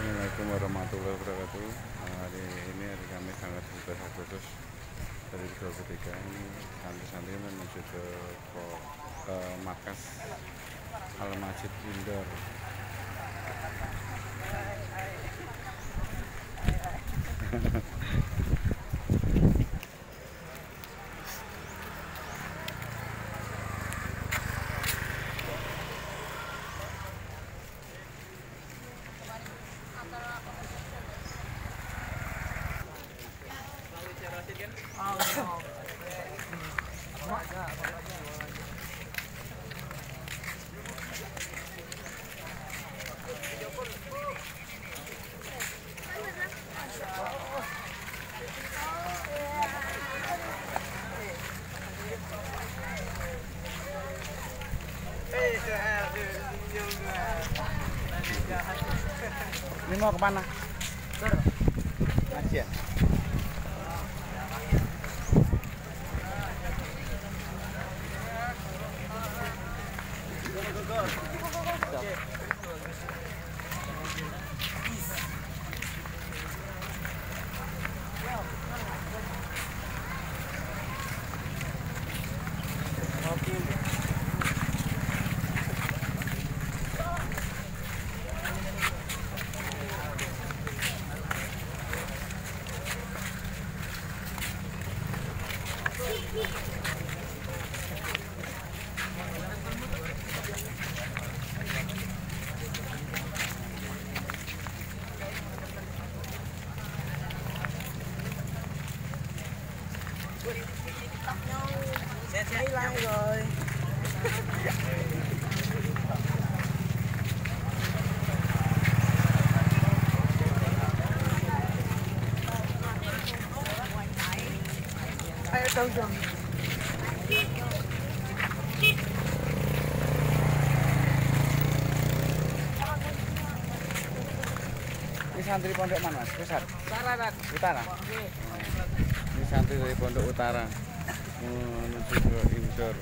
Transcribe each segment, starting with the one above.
Assalamualaikum warahmatullahi wabarakatuh. Hari ini hari Kamis tanggal 17 Agustus 2023. Ini santri-santri menuju ke markas Al Masjid Indoor. Ini mau kemana? Ngajian. Hilang rồi. Ayo đâu rồi? Ini santri pondok mana, Mas? Pusat? Utara. Ini santri dari Pondok Utara menuju ke indoor.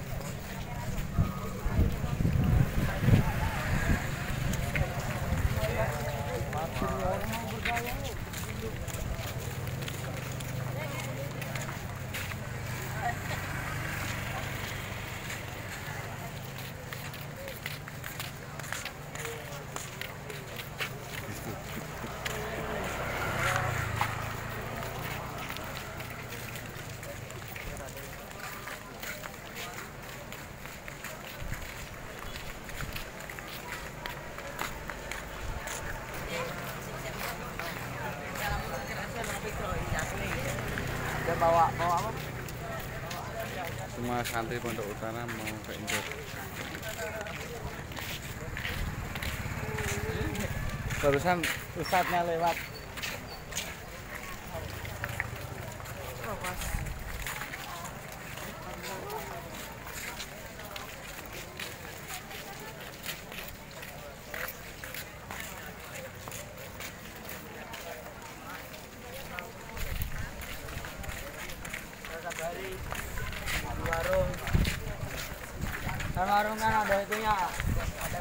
Dia bawa apa? Semua santri Pondok Utara mau ke indoor. Barusan ustadznya lewat. Dari warung. Kan warung kan ada itunya. Ada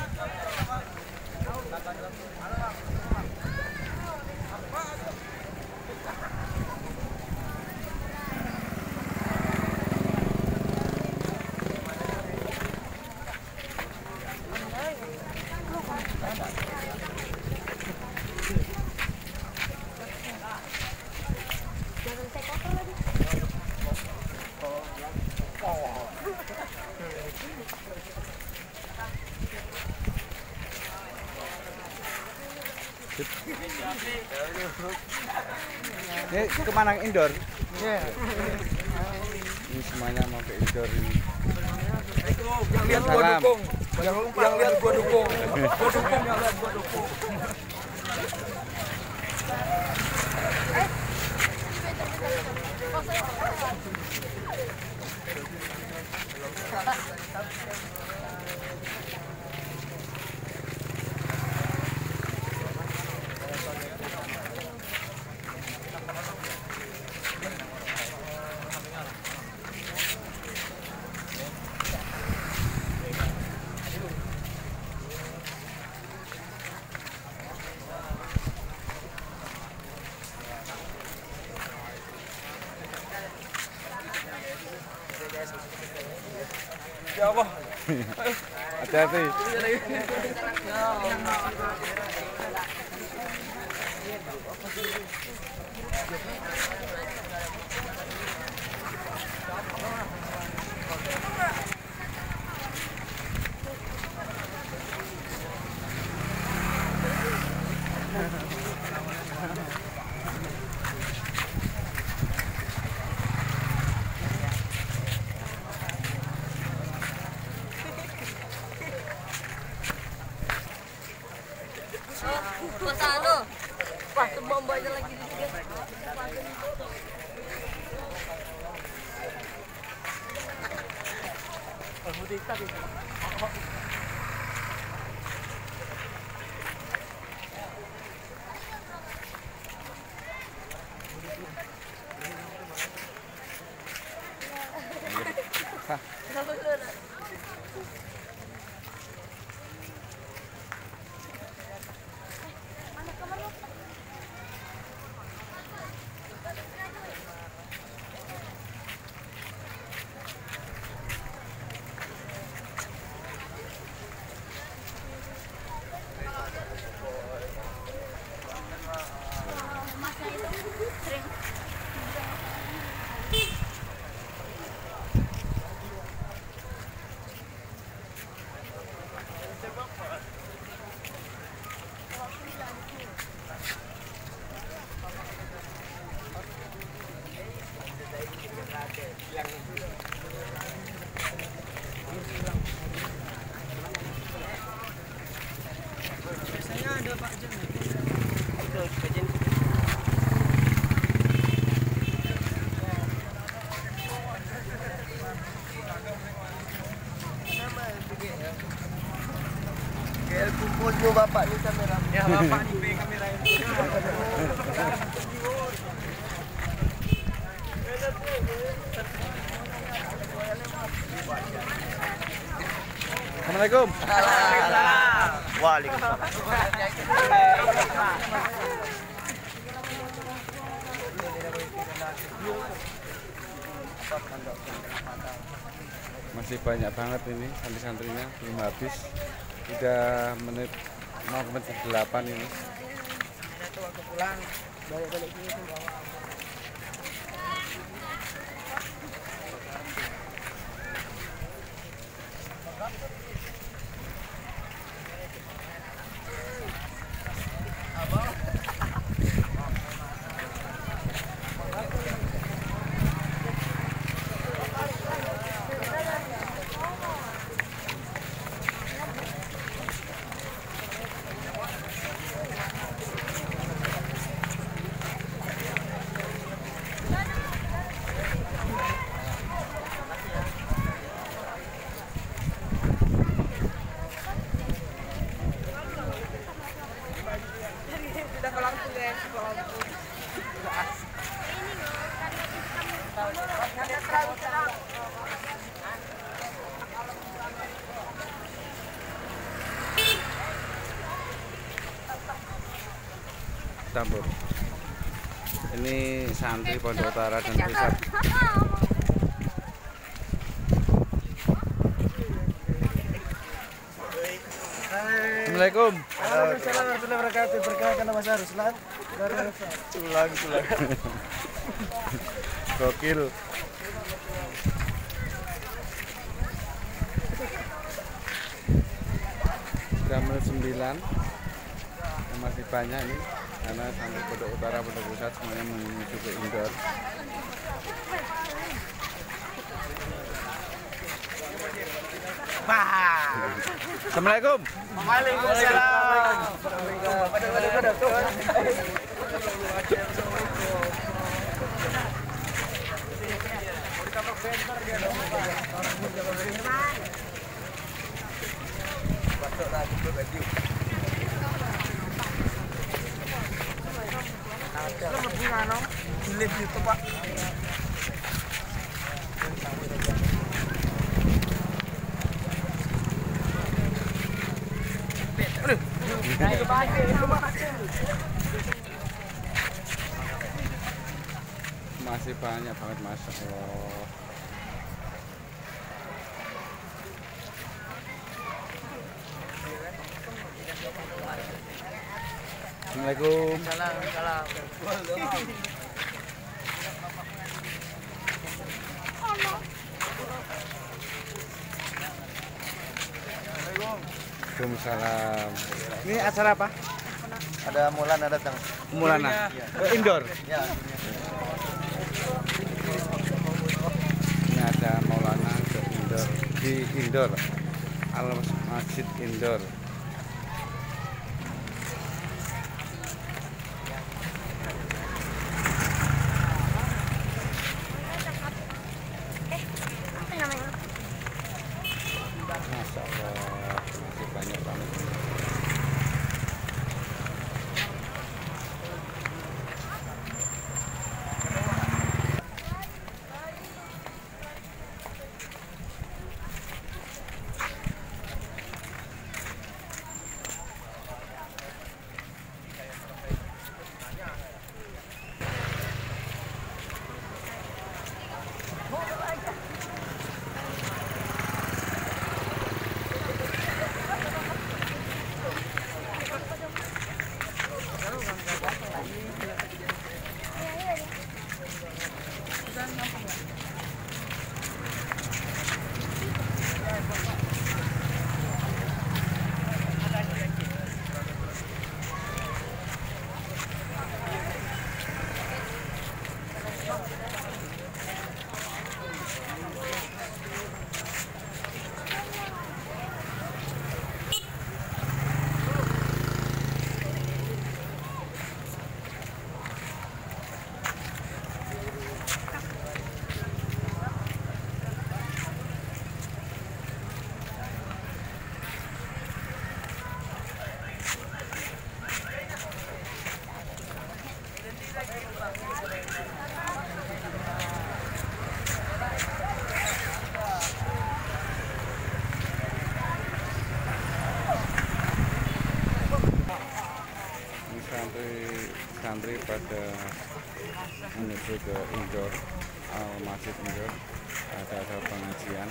Ini kemana, indoor? Iya. Ini semuanya mau ke indoor ini. Yang lihat gua dukung. Yang lihat gua dukung. Gua dukung yang lihat gua dukung. Ya Allah. Hati-hati. Mas Anu, pas bombanya lagi di sini. Biasanya ada Pak Jen. Itu Pak Jen. Kayak kumpul juga bapak ni kamera. Ya bapak ni pe kamera ini. Assalamualaikum. Waalaikumsalam. Masih banyak banget ini santri-santrinya, belum habis. Udah menit mau ke menit 8 ini. Ada tuh waktu pulang balik-balik sini tuh bawa. Campur. Ini santri Pondok Utara dan Pusat. Assalamualaikum. Waalaikumsalam warahmatullahi wabarakatuh. Perkenalkan nama saya Ruslan. Tulang. Gokil. Jam 9. Masih banyak ini karena sampai Pondok Utara, Pondok Pusat semuanya menuju ke indoor. Assalamualaikum. Waalaikumsalam. Live YouTube Pak. Masih banyak banget Mas. Assalamualaikum. Salam. Waalaikumsalam. Ini acara apa? Ada Maulana datang. Mulana. Indoor. Ya. Ini ada Maulana ke indoor di indoor. Al Masjid Indoor. Apa namanya? Masya Allah, masih banyak banget. Santri pada menuju ke indoor Masjid Indoor. Ada pengajian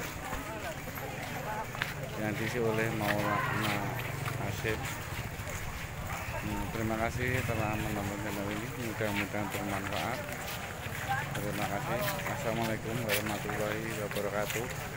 yang diisi oleh Maulana Hasyim. Terima kasih telah menonton channel ini, mudah-mudahan bermanfaat. Terima kasih. Assalamualaikum warahmatullahi wabarakatuh.